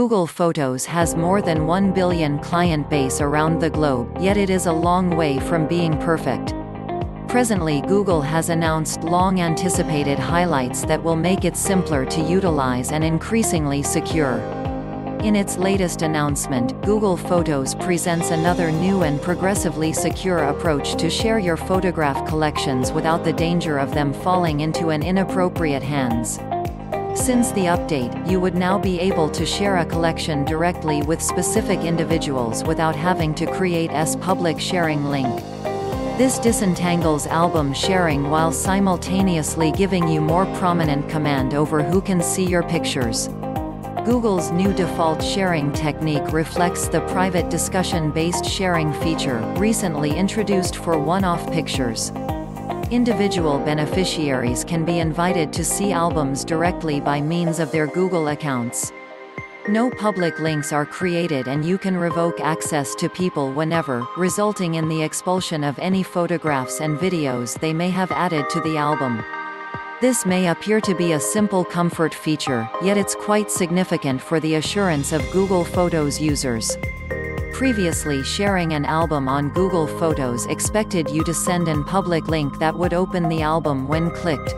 Google Photos has more than 1 billion client base around the globe, yet it is a long way from being perfect. Presently, Google has announced long-anticipated highlights that will make it simpler to utilize and increasingly secure. In its latest announcement, Google Photos presents another new and progressively secure approach to share your photograph collections without the danger of them falling into an inappropriate hands. Since the update, you would now be able to share a collection directly with specific individuals without having to create a public sharing link. This disentangles album sharing while simultaneously giving you more prominent command over who can see your pictures. Google's new default sharing technique reflects the private discussion-based sharing feature, recently introduced for one-off pictures. Individual beneficiaries can be invited to see albums directly by means of their Google accounts. No public links are created and you can revoke access to people whenever, resulting in the expulsion of any photographs and videos they may have added to the album. This may appear to be a simple comfort feature, yet it's quite significant for the assurance of Google Photos users. Previously, sharing an album on Google Photos expected you to send an public link that would open the album when clicked.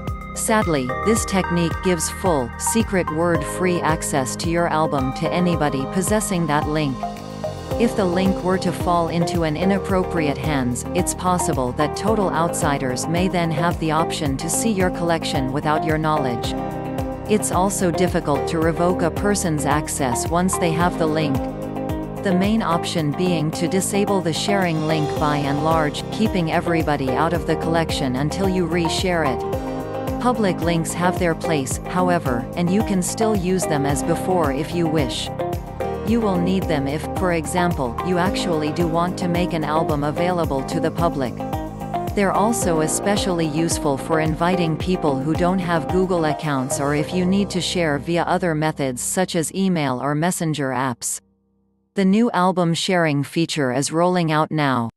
Sadly, this technique gives full, secret word-free access to your album to anybody possessing that link. If the link were to fall into an inappropriate hands, it's possible that total outsiders may then have the option to see your collection without your knowledge. It's also difficult to revoke a person's access once they have the link. The main option being to disable the sharing link by and large, keeping everybody out of the collection until you re-share it. Public links have their place, however, and you can still use them as before if you wish. You will need them if, for example, you actually do want to make an album available to the public. They're also especially useful for inviting people who don't have Google accounts or if you need to share via other methods such as email or messenger apps. The new album sharing feature is rolling out now.